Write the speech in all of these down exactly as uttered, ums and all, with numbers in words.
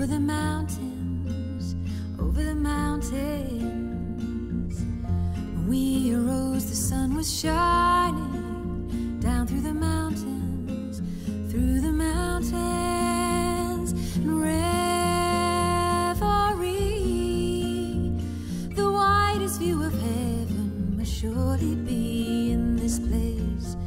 over the mountains, over the mountains. When we arose, the sun was shining down through the mountains, through the mountains. And reverie, the widest view of heaven must surely be in this place.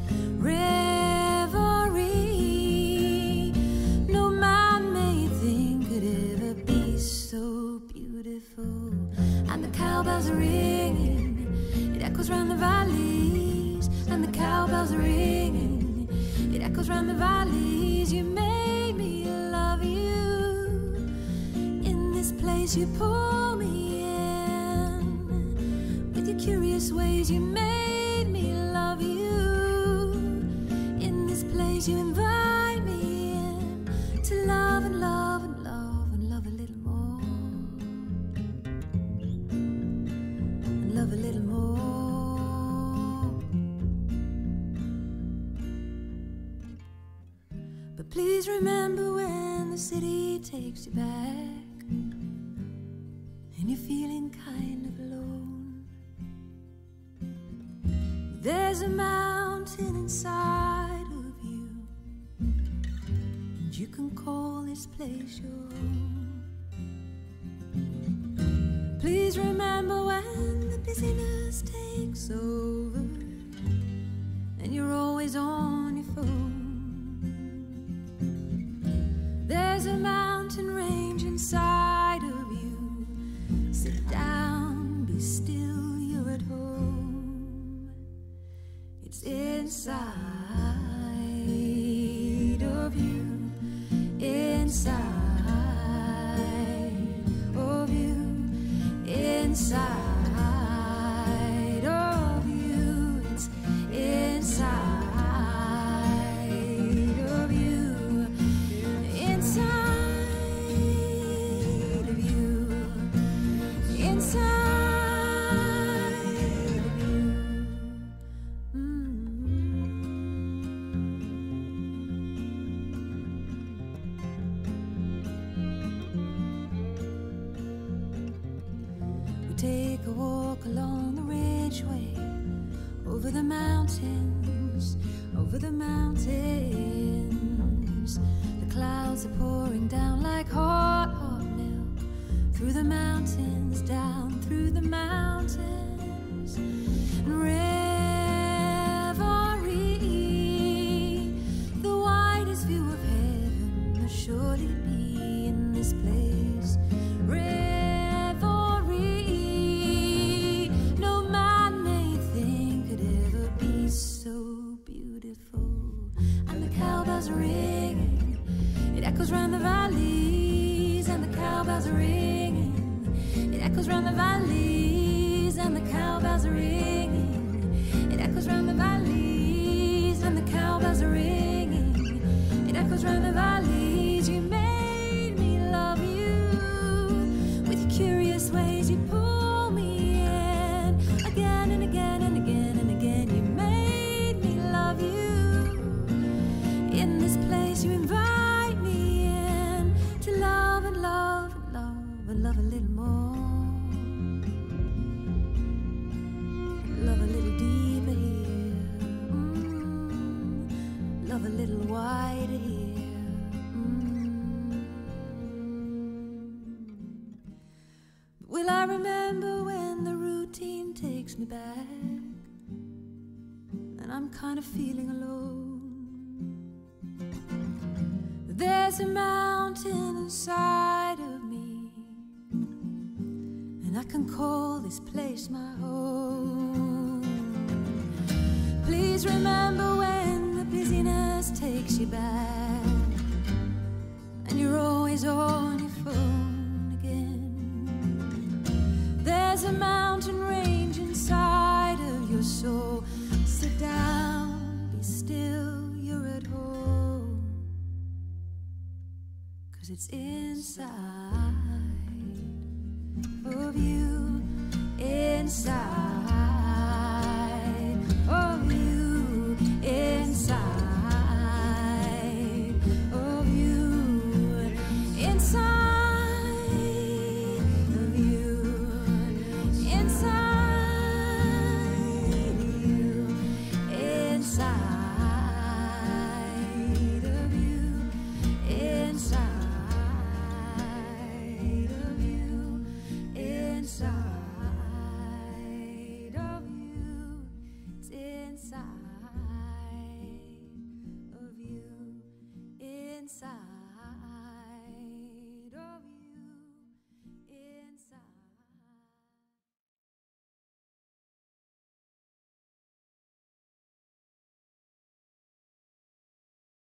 Reverie, no man-made thing could ever be so beautiful. And the cowbells are ringing, it echoes round the valleys. And the cowbells are ringing, it echoes round the valleys. You made me love you in this place. You pull me in with your curious ways. You made me love you in this place. You invite me in to love and love and love and love a little more, and love a little more. But please remember when the city takes you back and you're feeling kind of alone. There's a mountain inside of you, and you can call this place your home. Please remember when the busyness takes over and you're always on your phone. There's a mountain range inside of you. Sit down, be still, you're at home. It's inside of you, inside of you, inside of you. It's inside of you, inside of you, inside of you. We take a walk along the ridgeway, over the mountains, over the mountains. The clouds are pouring down like hot, hot milk, through the mountains, down through the mountains. And reverie, the widest view of heaven must surely be in this place. Reverie, no man-made thing could ever be so beautiful. And the cowbells are ringing, it echoes round the valleys. And the cowbells are ringing, it echoes round the valleys. And the cowbells are ringing, it echoes round the valleys. And the cowbells are ringing, it echoes round the valleys. You made me love you with your curious ways. You pull me in again and again and again and again. You made me love you in this place. You invite me in to love and love and love and love a little more, love a little deeper here, mm, love a little wider here, mm. Will I remember when the routine takes me back and I'm kind of feeling alone? There's a mountain inside of me, and I can call this place my home. Please remember when the busyness takes you back and you're always on your phone again. There's a mountain range inside of your soul. Sit down, be still, you're at home. 'Cause it's inside of you, inside of you, inside of you, inside. inside.